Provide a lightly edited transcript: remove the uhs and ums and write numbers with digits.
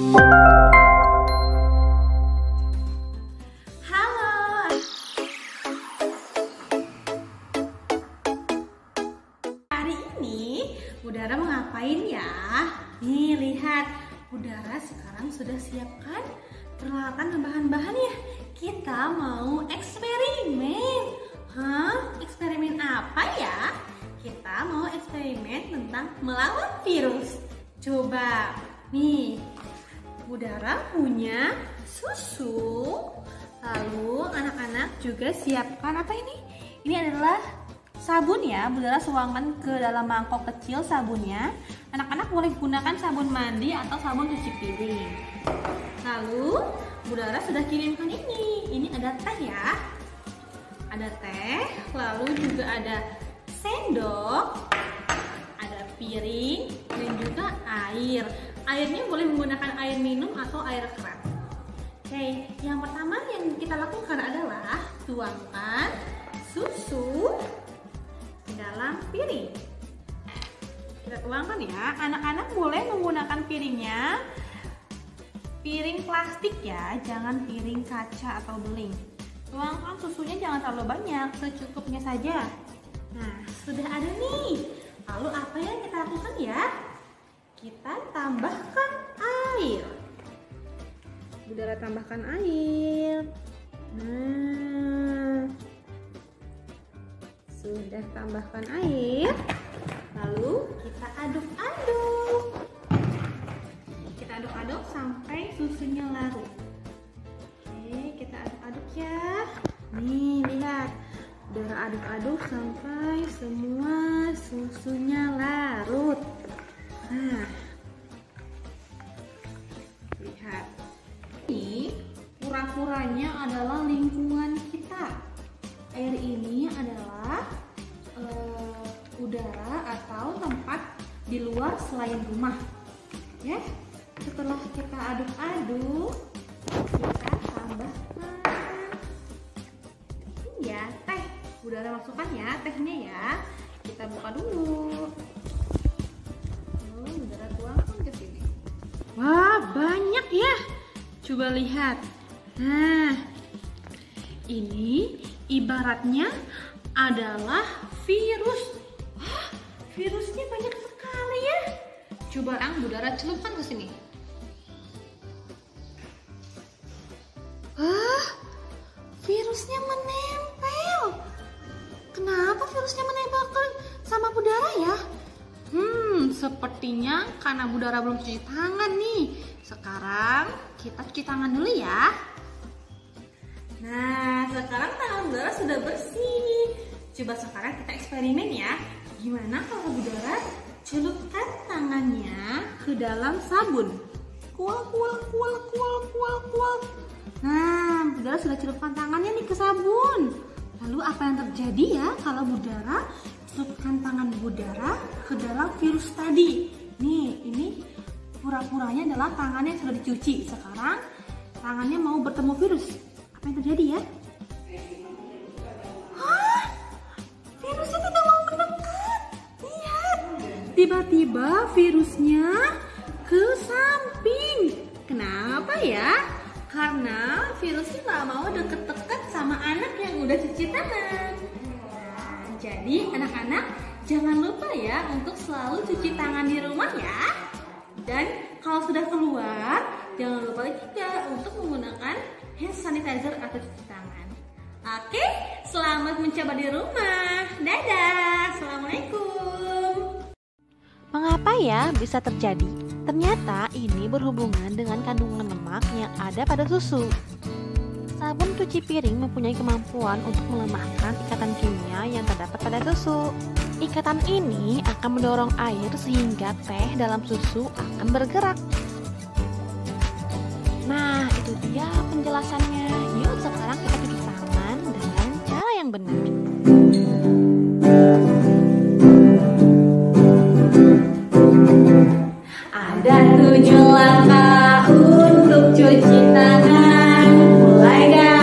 Halo. Hari ini Budara mau ngapain ya? Nih lihat, Budara sekarang sudah siapkan peralatan dan bahan-bahannya. Kita mau eksperimen. Eksperimen apa ya? Kita mau eksperimen tentang melawan virus. Coba, nih, Budara punya susu. Lalu anak-anak juga siapkan apa ini? Ini adalah sabun ya. Budara tuangkan ke dalam mangkok kecil sabunnya. Anak-anak boleh gunakan sabun mandi atau sabun cuci piring. Lalu Budara sudah kirimkan ini. Ini ada teh ya. Ada teh, lalu juga ada sendok, ada piring, dan juga air. Airnya boleh menggunakan air minum atau air keran. Oke, yang pertama yang kita lakukan adalah tuangkan susu ke dalam piring. Kita tuangkan ya. Anak-anak boleh menggunakan piringnya piring plastik ya, jangan piring kaca atau beling. Tuangkan susunya jangan terlalu banyak, secukupnya saja. Nah, sudah ada nih. Lalu apa yang kita lakukan ya? Kita tambahkan air. Budara tambahkan air. Nah, sudah tambahkan air. Lalu kita aduk-aduk. Kita aduk-aduk sampai susunya larut. Oke, kita aduk-aduk ya. Nih, lihat. Budara aduk-aduk sampai semua susunya larut. Nah, lihat. Ini pura-puranya adalah lingkungan kita. Air ini adalah udara atau tempat di luar selain rumah. Ya, setelah kita aduk-aduk, kita tambahkan ya teh. Budara masukkan ya tehnya ya. Kita buka dulu. Budara tuangkan ke sini. Wah, banyak ya. Coba lihat. Nah, ini ibaratnya adalah virus. Wah, virusnya banyak sekali ya. Coba Budara celupkan ke sini. Wah, virusnya menempel. Kenapa virusnya menempel sama Budara ya? Sepertinya karena Budara belum cuci tangan nih. Sekarang kita cuci tangan dulu ya. Nah, sekarang tangan Budara sudah bersih. Coba sekarang kita eksperimen ya. Gimana kalau Budara celupkan tangannya ke dalam sabun? Kual. Nah, Budara sudah celupkan tangannya nih ke sabun. Lalu apa yang terjadi ya kalau Budara celupkan tangan Budara ke dalam virus tadi? Nih, ini pura-puranya adalah tangannya yang sudah dicuci. Sekarang tangannya mau bertemu virus. Apa yang terjadi ya? Hah? Virusnya tidak mau mendekat. Lihat. Tiba-tiba virusnya ke samping. Kenapa ya? Karena virusnya nggak mau deket-deket sama anak yang udah cuci tangan. Nah, jadi anak-anak jangan lupa ya untuk selalu cuci tangan di rumah ya. Dan kalau sudah keluar, jangan lupa juga untuk menggunakan hand sanitizer atau cuci tangan. Oke, selamat mencoba di rumah. Dadah, assalamualaikum. Mengapa ya bisa terjadi? Ternyata ini berhubungan dengan kandungan lemak yang ada pada susu. Sabun cuci piring mempunyai kemampuan untuk melemahkan ikatan kimia yang terdapat pada susu. Ikatan ini akan mendorong air sehingga teh dalam susu akan bergerak. Nah, itu dia penjelasannya. Yuk sekarang kita cuci tangan dengan cara yang benar. Ada 7 langkah untuk cuci tangan. Mulai dari